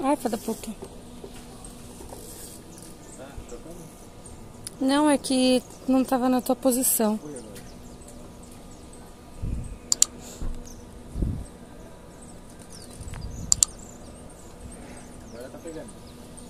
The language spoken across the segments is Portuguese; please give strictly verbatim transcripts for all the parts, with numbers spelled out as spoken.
Ai, filha da puta. Tá tocando? Não, é que não tava na tua posição. Foi agora. Agora tá pegando.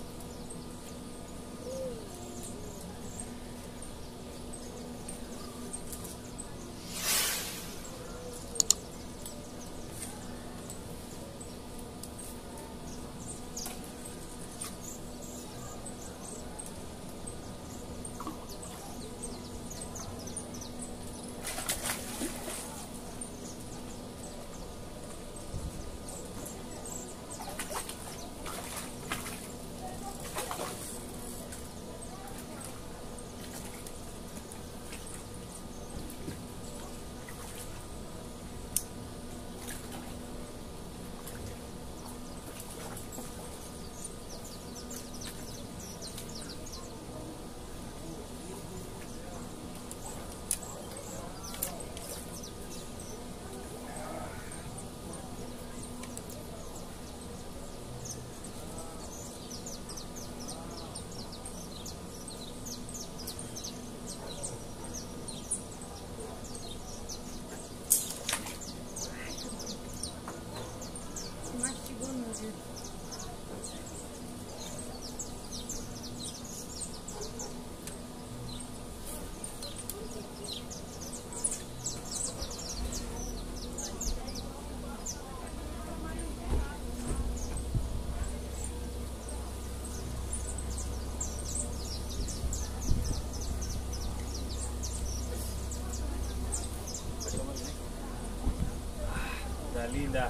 Tá linda.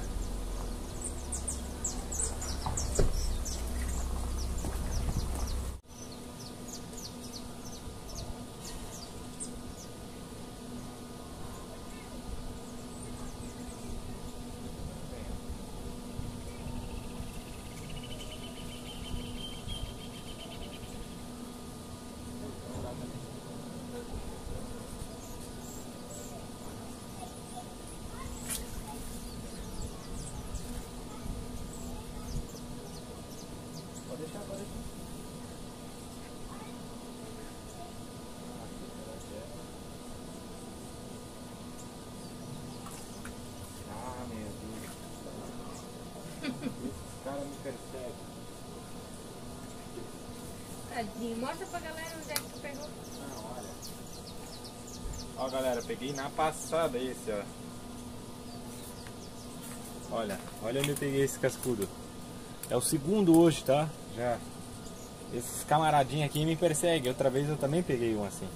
Pode deixar, pode deixar. Ah, meu Deus. Esse cara me persegue. Tadinho, mostra pra galera onde é que tu pegou. Ah, olha. Ó, galera, peguei na passada esse, ó. Olha, olha onde eu peguei esse cascudo. É o segundo hoje, tá? Já. Esses camaradinhos aqui me perseguem. Outra vez eu também peguei um assim.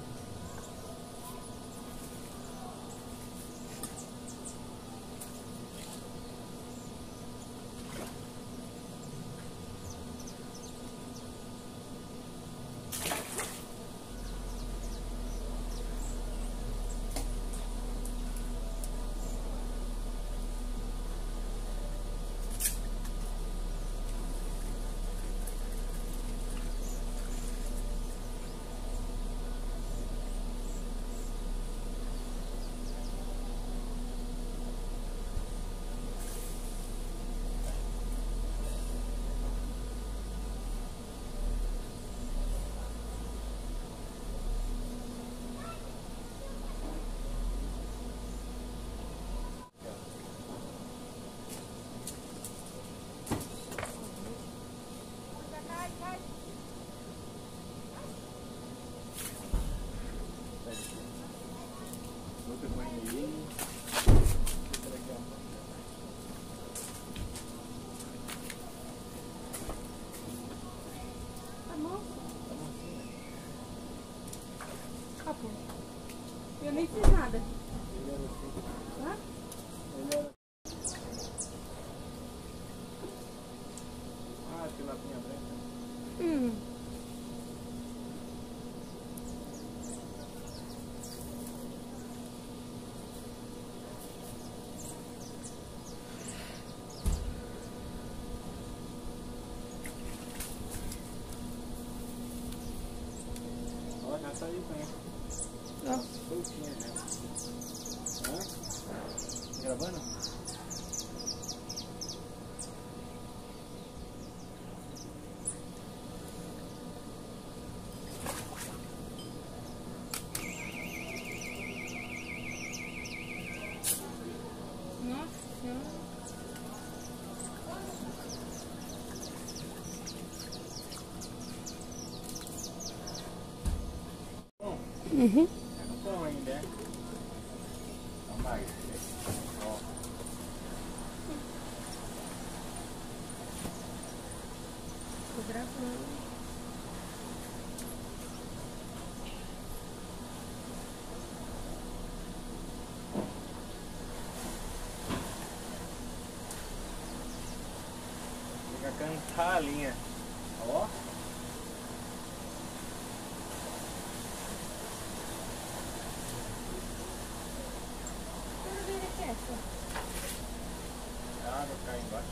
Outra banha aí. Tá bom? Acabou. Eu nem fiz nada. Hã? Ah, que lapinha branca. Hum. Ó, já saiu também. Ó. Soltinha já. Hã? Gravando? senhora. Uhum. É no pão ainda, é? Então vai. Ó. Tô gravando. Fica a cantar a linha. Ó. Quero ver aqui essa. A água cai embaixo.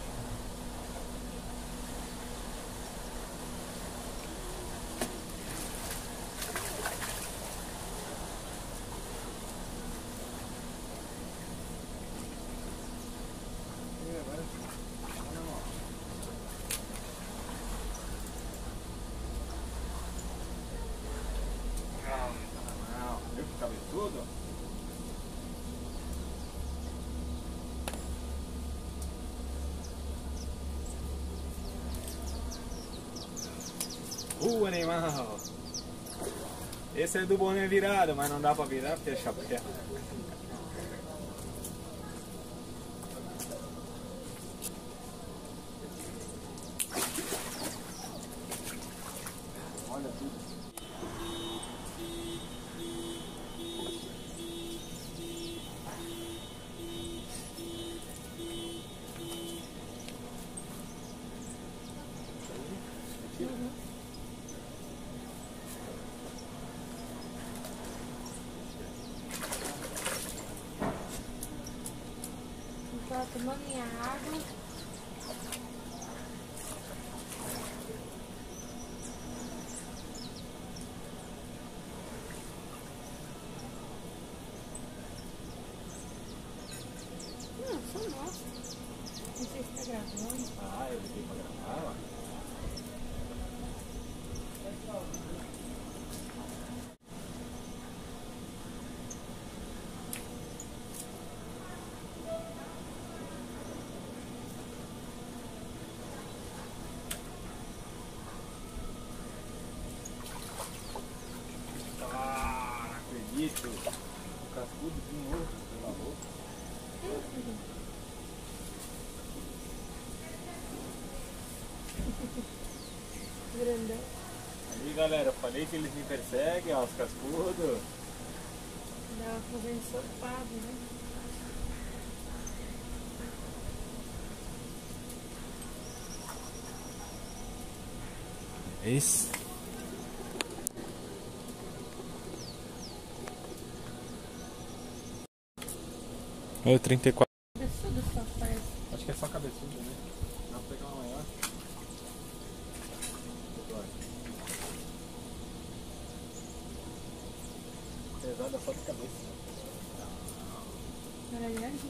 E agora? Tá na mão. Ah, tá na mão. Viu que cabeçudo? Uh, animal! Esse é do boné virado, mas não dá pra virar porque é chapéu. Olha tudo. Tô tomando minha água. Não, só mostra. Não sei se tá gravando. Ah, eu liguei pra gravar, ó. Ah, não acredito. Cascudo de novo, pelo amor. Grandão. Aí galera, eu falei que eles me perseguem, ó, os cascudos. Dá fazendo ensopado, né? Isso. É o trinta e quatro. Cabeçudo só faz. Acho que é só cabeçudo, né? Dá pra pegar uma maior. Pesada só de cabeça. Era grande?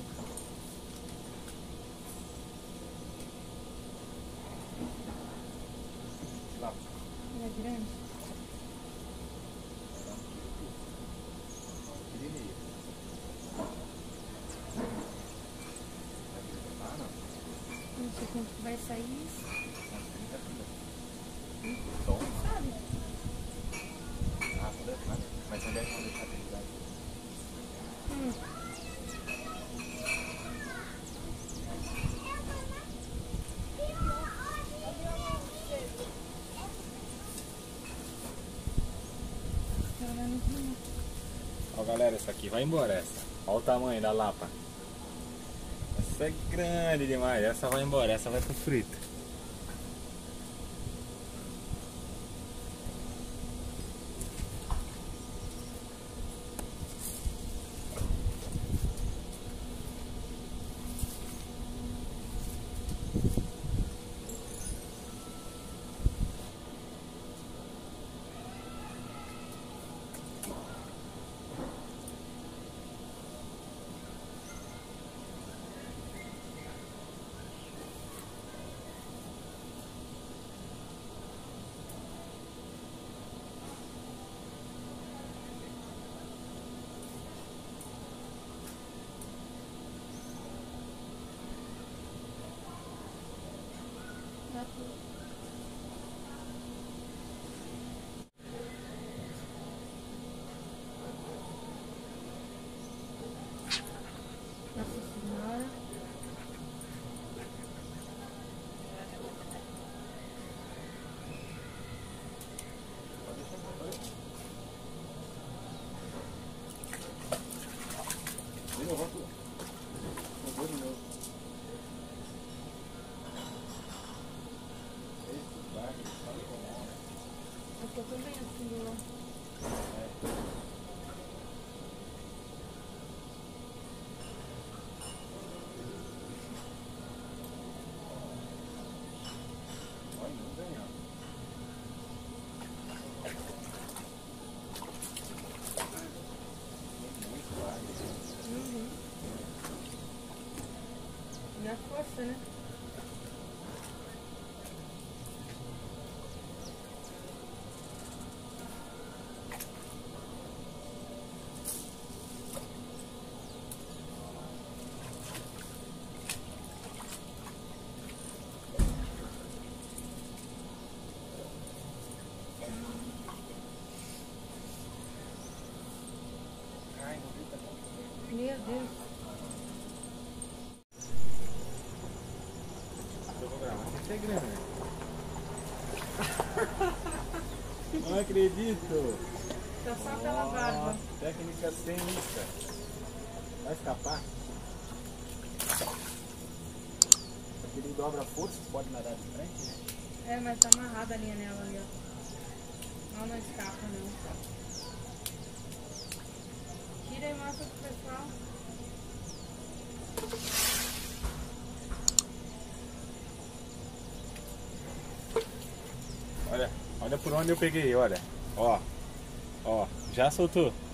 Lá. Era grande? Pequenininho. Ah, não. Não sei quanto que vai sair isso. Som? Sabe? Ah, tudo é fácil. Mas onde é que vão deixar pesado? Hum. Ela não tem. Ó galera, essa aqui vai embora essa. Olha o tamanho da lapa. Essa é grande demais. Essa vai embora, essa vai pro frito. dá tudo. Nossa Senhora. Eu tô também assim, ó. Uhum. E a força, né? Meu Deus. Eu vou gravar no Instagram. Não acredito! Tá só pela barba. Técnica sem isca. Vai escapar? Ele dobra a força, pode nadar de frente, né? É, mas tá amarrada a linha nela ali, ó. Ela não escapa, não. Tira e mostra pro pessoal. Olha, olha por onde eu peguei, olha. Ó, ó, já soltou.